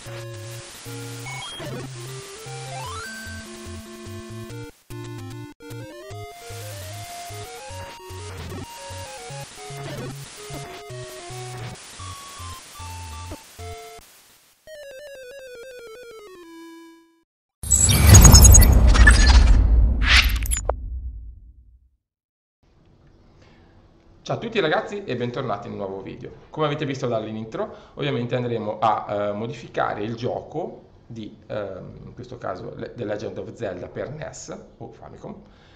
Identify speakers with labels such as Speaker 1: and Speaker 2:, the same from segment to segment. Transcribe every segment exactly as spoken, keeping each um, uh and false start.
Speaker 1: Ciao a tutti ragazzi e bentornati in un nuovo video. Come avete visto dall'intro, ovviamente andremo a eh, modificare il gioco di, eh, in questo caso, The Legend of Zelda per N E S o Famicom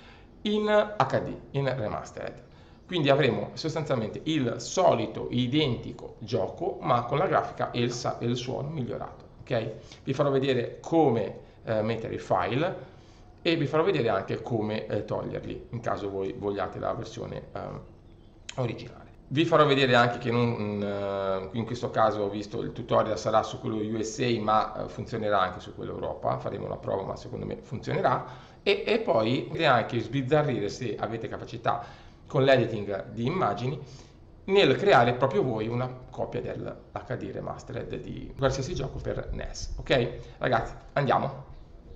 Speaker 1: in H D, in Remastered. Quindi avremo sostanzialmente il solito identico gioco ma con la grafica e il, e il suono migliorato. Okay? Vi farò vedere come eh, mettere i file e vi farò vedere anche come eh, toglierli in caso voi vogliate la versione eh, originale. Vi farò vedere anche che non, in questo caso ho visto il tutorial sarà su quello U S A ma funzionerà anche su quello Europa, faremo una prova ma secondo me funzionerà e, e poi anche sbizzarrire se avete capacità con l'editing di immagini nel creare proprio voi una copia dell'H D Remastered di qualsiasi gioco per N E S. Ok ragazzi, andiamo.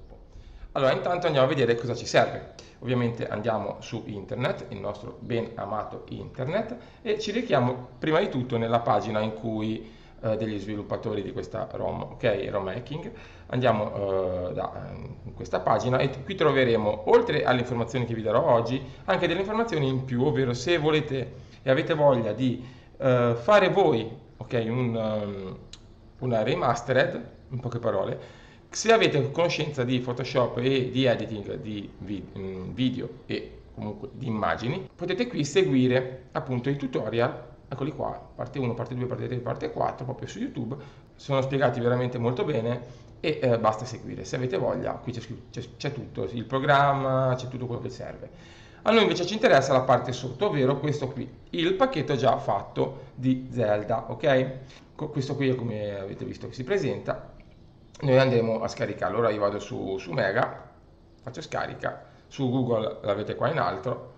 Speaker 1: Allora intanto andiamo a vedere cosa ci serve. Ovviamente andiamo su internet, il nostro ben amato internet, e ci richiamo prima di tutto nella pagina in cui eh, degli sviluppatori di questa ROM, ok, ROM hacking. Andiamo eh, da, in questa pagina e qui troveremo, oltre alle informazioni che vi darò oggi, anche delle informazioni in più, ovvero se volete e avete voglia di eh, fare voi, ok, un, um, una remastered, in poche parole. Se avete conoscenza di Photoshop e di editing di video e comunque di immagini, potete qui seguire appunto i tutorial, eccoli qua, parte uno, parte due, parte tre, parte quattro, proprio su YouTube, sono spiegati veramente molto bene e eh, basta seguire. Se avete voglia, qui c'è tutto, il programma, c'è tutto quello che serve. A noi invece ci interessa la parte sotto, ovvero questo qui, il pacchetto già fatto di Zelda, ok? Questo qui è come avete visto che si presenta. Noi andremo a scaricarlo. Ora io vado su, su Mega, faccio scarica, su Google l'avete qua in alto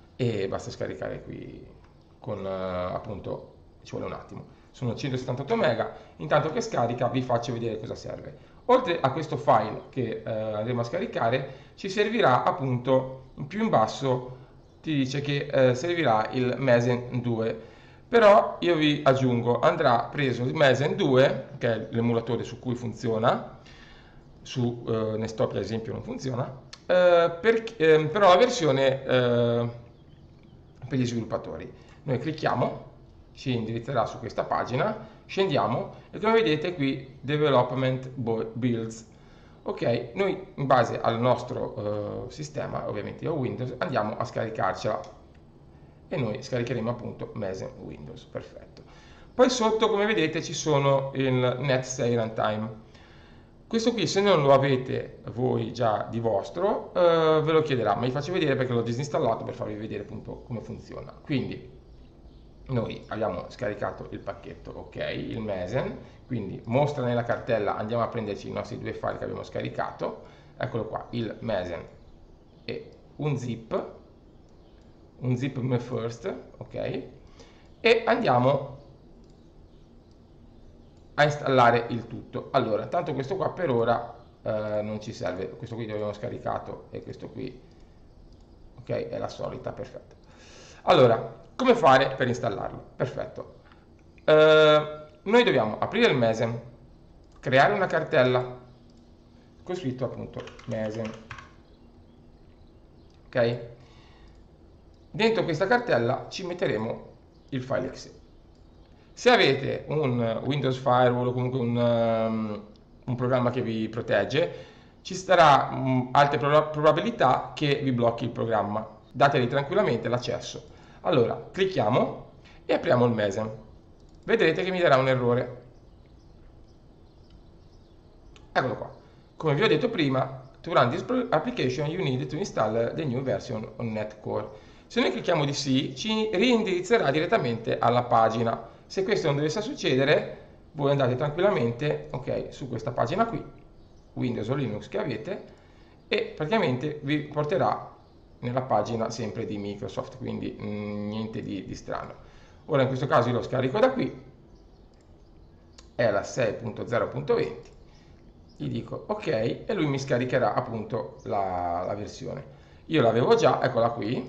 Speaker 1: e basta scaricare qui con uh, appunto ci vuole un attimo. Sono centosettantotto mega. Intanto che scarica vi faccio vedere cosa serve. Oltre a questo file che uh, andremo a scaricare, ci servirà appunto più in basso ti dice che uh, servirà il Mezen due. Però io vi aggiungo, andrà preso il Mezen due, che è l'emulatore su cui funziona, su eh, Nestopia ad esempio non funziona, eh, per, eh, però la versione eh, per gli sviluppatori. Noi clicchiamo, ci indirizzerà su questa pagina, scendiamo e come vedete qui Development Builds. Ok, noi in base al nostro eh, sistema, ovviamente io ho Windows, andiamo a scaricarcela. E noi scaricheremo appunto Mezen Windows, perfetto. Poi sotto come vedete ci sono il Net sei Runtime. Questo qui se non lo avete voi già di vostro eh, ve lo chiederà, ma vi faccio vedere perché l'ho disinstallato per farvi vedere appunto come funziona. Quindi noi abbiamo scaricato il pacchetto, ok, il Mezen, quindi mostra nella cartella, andiamo a prenderci i nostri due file che abbiamo scaricato, eccolo qua, il Mezen e un zip, un zip me first, ok, e andiamo a installare il tutto. Allora, tanto questo qua per ora eh, non ci serve, questo qui l'abbiamo scaricato e questo qui, ok, è la solita, perfetto. Allora, come fare per installarlo? Perfetto. Eh, noi dobbiamo aprire il Mezen, creare una cartella con scritto appunto Mezen, ok? Dentro questa cartella ci metteremo il file exe. Se avete un Windows Firewall o comunque un, um, un programma che vi protegge, ci sarà um, alte prob probabilità che vi blocchi il programma. Dategli tranquillamente l'accesso. Allora, clicchiamo e apriamo il Mezen. Vedrete che mi darà un errore. Eccolo qua. Come vi ho detto prima, to run this application you need to install the new version on NetCore. Se noi clicchiamo di sì, ci reindirizzerà direttamente alla pagina. Se questo non dovesse succedere, voi andate tranquillamente, ok, su questa pagina qui, Windows o Linux che avete, e praticamente vi porterà nella pagina sempre di Microsoft, quindi mh, niente di, di strano. Ora in questo caso io lo scarico da qui è la sei punto zero punto venti, gli dico ok e lui mi scaricherà appunto la, la versione. Io l'avevo già, eccola qui,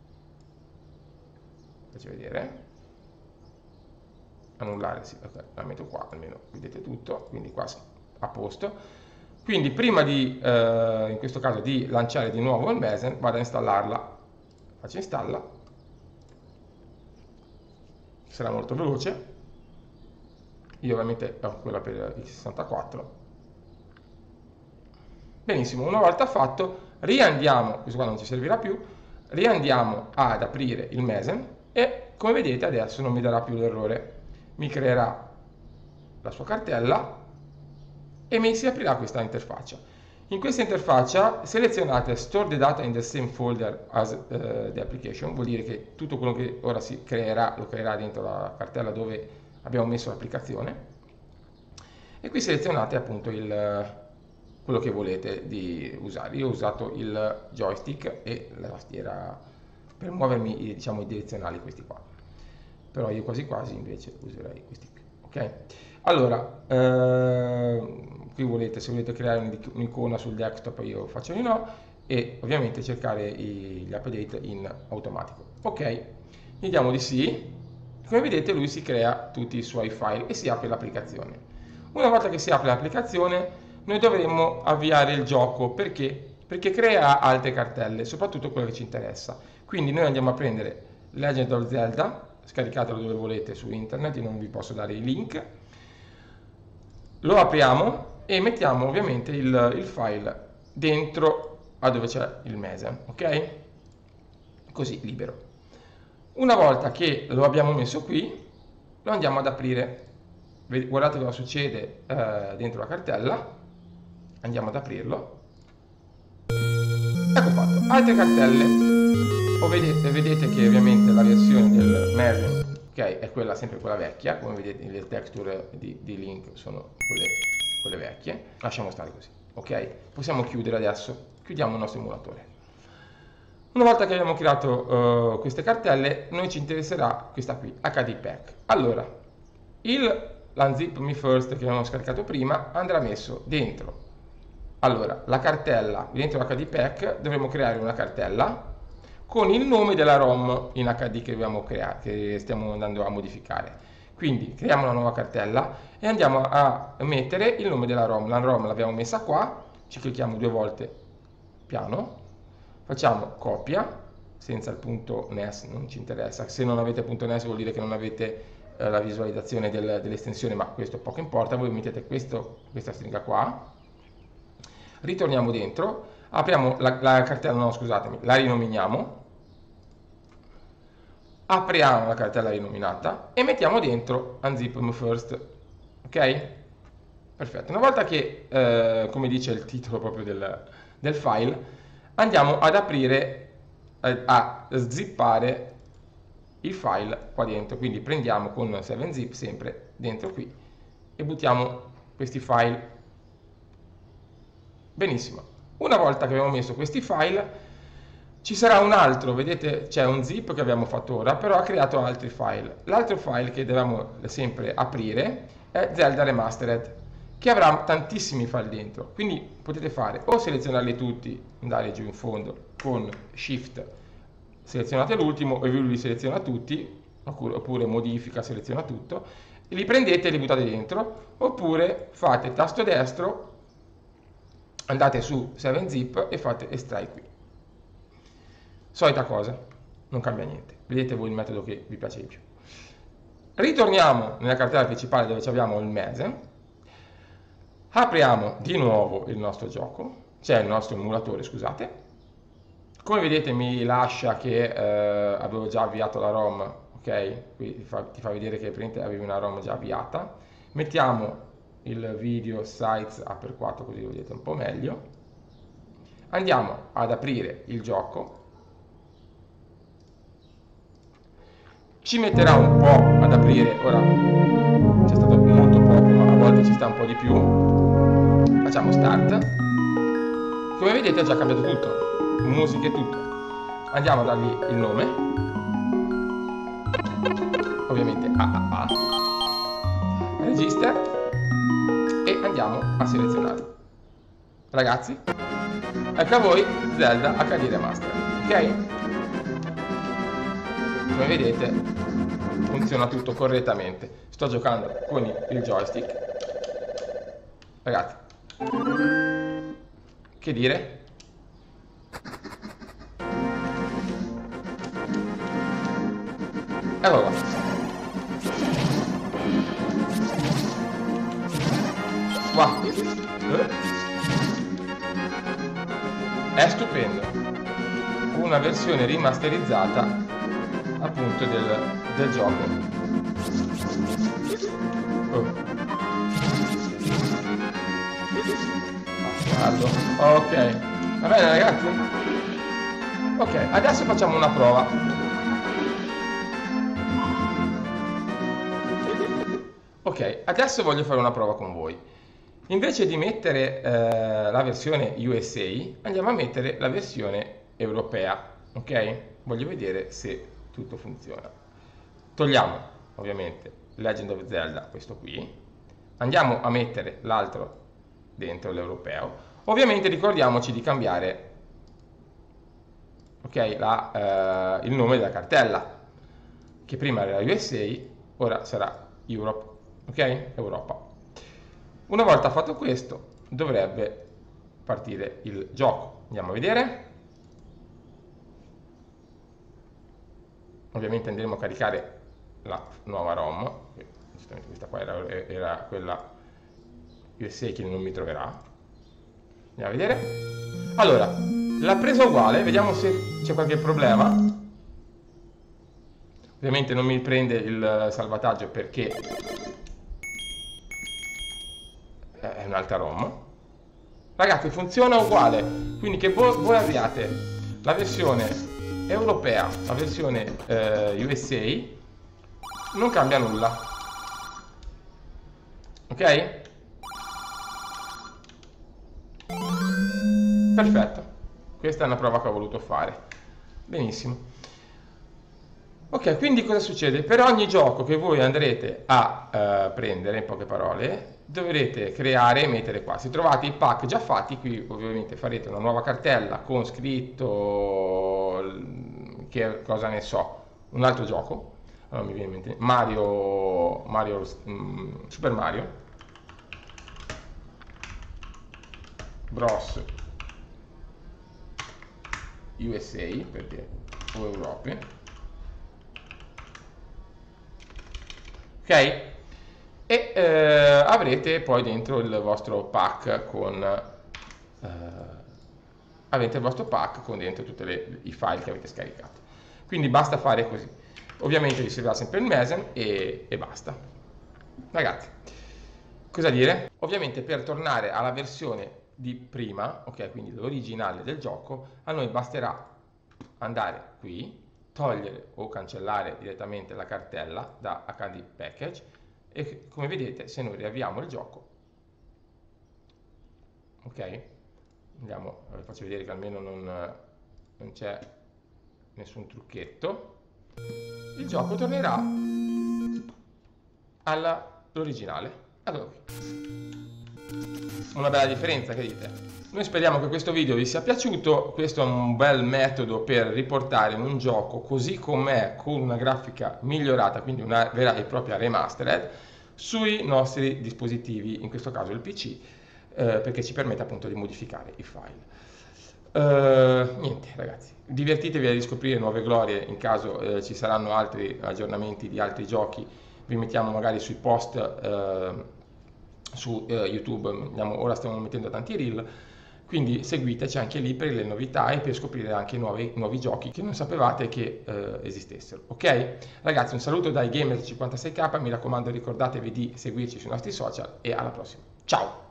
Speaker 1: faccio vedere, annullare, sì, okay, la metto qua, almeno vedete tutto, quindi qua a posto. Quindi prima di, eh, in questo caso, di lanciare di nuovo il Mezen, vado a installarla, faccio installa, sarà molto veloce, io ovviamente ho quella per x sessantaquattro. Benissimo, una volta fatto, riandiamo, questo qua non ci servirà più, riandiamo ad aprire il Mezen e come vedete adesso non mi darà più l'errore, mi creerà la sua cartella e mi si aprirà questa interfaccia. In questa interfaccia selezionate Store the data in the same folder as uh, the application, vuol dire che tutto quello che ora si creerà lo creerà dentro la cartella dove abbiamo messo l'applicazione e qui selezionate appunto il, quello che volete di usare. Io ho usato il joystick e la tastiera per muovermi, diciamo, i direzionali, questi qua, però io quasi quasi invece userei questi qui. Ok, allora eh, qui volete, se volete creare un'icona sul desktop io faccio di no e ovviamente cercare gli update in automatico. Ok, gli diamo di sì, come vedete lui si crea tutti i suoi file e si apre l'applicazione. Una volta che si apre l'applicazione noi dovremmo avviare il gioco, perché? Perché crea altre cartelle, soprattutto quelle che ci interessa. Quindi noi andiamo a prendere Legend of Zelda, scaricatelo dove volete su internet, io non vi posso dare i link, lo apriamo e mettiamo ovviamente il, il file dentro a dove c'è il Mezen, ok? Così, libero. Una volta che lo abbiamo messo qui, lo andiamo ad aprire. Guardate cosa succede eh, dentro la cartella, andiamo ad aprirlo, ecco fatto, altre cartelle. O vedete, vedete che ovviamente la versione del Mezen, okay, è quella, sempre quella vecchia, come vedete le texture di, di Link sono quelle, quelle vecchie, lasciamo stare così, ok? Possiamo chiudere adesso, chiudiamo il nostro emulatore. Una volta che abbiamo creato uh, queste cartelle, noi ci interesserà questa qui, H D Pack. Allora, l'Unzip Me First che abbiamo scaricato prima andrà messo dentro. Allora, la cartella, dentro l'H D Pack dovremo creare una cartella con il nome della ROM in H D che dobbiamo creare, che stiamo andando a modificare. Quindi creiamo una nuova cartella e andiamo a mettere il nome della ROM. La ROM l'abbiamo messa qua, ci clicchiamo due volte piano, facciamo copia, senza il punto N E S non ci interessa, se non avete punto N E S vuol dire che non avete eh, la visualizzazione del, dell'estensione, ma questo poco importa, voi mettete questo, questa stringa qua, ritorniamo dentro, apriamo la, la cartella, no scusatemi, la rinominiamo, apriamo la cartella rinominata e mettiamo dentro Unzip Me First, ok? Perfetto, una volta che, eh, come dice il titolo proprio del, del file, andiamo ad aprire, eh, a zippare il file qua dentro, quindi prendiamo con sette zip sempre dentro qui e buttiamo questi file. Benissimo, una volta che abbiamo messo questi file ci sarà un altro, vedete c'è un zip che abbiamo fatto ora, però ha creato altri file. L'altro file che dobbiamo sempre aprire è Zelda Remastered, che avrà tantissimi file dentro, quindi potete fare o selezionarli tutti, andare giù in fondo con Shift, selezionate l'ultimo e lui li seleziona tutti, oppure modifica, seleziona tutto, e li prendete e li buttate dentro, oppure fate tasto destro, andate su sette zip e fate estrai qui. Solita cosa, non cambia niente, vedete voi il metodo che vi piace di più. Ritorniamo nella cartella principale dove abbiamo il Mezen, apriamo di nuovo il nostro gioco, cioè il nostro emulatore, scusate. Come vedete mi lascia che eh, avevo già avviato la ROM, ok? Qui ti fa, ti fa vedere che avevi una ROM già avviata. Mettiamo il video size A per quattro così lo vedete un po' meglio. Andiamo ad aprire il gioco. Ci metterà un po' ad aprire, ora c'è stato molto poco, ma a volte ci sta un po' di più. Facciamo start. Come vedete ha già cambiato tutto, musica e tutto. Andiamo a dargli il nome, ovviamente A A A. register e andiamo a selezionare. Ragazzi, ecco a voi Zelda acca di Remaster, ok? Come vedete funziona tutto correttamente. Sto giocando con il joystick. Ragazzi, che dire? Eccolo qua. Wow. È stupendo. Una versione rimasterizzata appunto del, del gioco. Oh. Bastardo. Ok. Va bene ragazzi? Ok, adesso facciamo una prova. Ok, adesso voglio fare una prova con voi. Invece di mettere eh, la versione U S A, andiamo a mettere la versione europea, ok? Voglio vedere se tutto funziona. Togliamo, ovviamente, Legend of Zelda, questo qui. Andiamo a mettere l'altro dentro l'europeo. Ovviamente ricordiamoci di cambiare, ok, la, eh, il nome della cartella, che prima era U S A, ora sarà Europe, ok? Europa. Una volta fatto questo dovrebbe partire il gioco. Andiamo a vedere. Ovviamente andremo a caricare la nuova ROM. Giustamente questa qua era, era quella U S A che non mi troverà. Andiamo a vedere. Allora, l'ha presa uguale, vediamo se c'è qualche problema. Ovviamente non mi prende il salvataggio perché è un'altra ROM. Ragazzi, funziona uguale, quindi che voi, voi abbiate la versione europea, la versione eh, U S A, non cambia nulla, ok? Perfetto, questa è una prova che ho voluto fare. Benissimo. Ok, quindi cosa succede? Per ogni gioco che voi andrete a eh, prendere, in poche parole, dovrete creare e mettere qua. Se trovate i pack già fatti, qui ovviamente farete una nuova cartella con scritto, che cosa ne so, un altro gioco. Allora mi viene in mente Mario, Mario um, Super Mario Bros U S A, perché o Europe. Ok? E eh, avrete poi dentro il vostro pack con eh, avete il vostro pack con dentro tutti i file che avete scaricato. Quindi basta fare così. Ovviamente vi servirà sempre il mesen e, e basta. Ragazzi, cosa dire? Ovviamente per tornare alla versione di prima, ok, quindi l'originale del gioco, a noi basterà andare qui, togliere o cancellare direttamente la cartella da H D Package e come vedete se noi riavviamo il gioco, ok, andiamo, vi faccio vedere che almeno non, non c'è nessun trucchetto, il gioco tornerà all'originale. Allora, una bella differenza, che dite? Noi speriamo che questo video vi sia piaciuto. Questo è un bel metodo per riportare un gioco così com'è, con una grafica migliorata, quindi una vera e propria remastered, sui nostri dispositivi, in questo caso il P C, eh, perché ci permette appunto di modificare i file. Uh, niente ragazzi, divertitevi a riscoprire nuove glorie in caso eh, ci saranno altri aggiornamenti di altri giochi, vi mettiamo magari sui post eh, su eh, YouTube, andiamo, ora stiamo mettendo tanti reel, quindi seguiteci anche lì per le novità e per scoprire anche nuovi, nuovi giochi che non sapevate che eh, esistessero. Ok? Ragazzi, un saluto dai Gamer cinquantasei K, mi raccomando ricordatevi di seguirci sui nostri social e alla prossima. Ciao!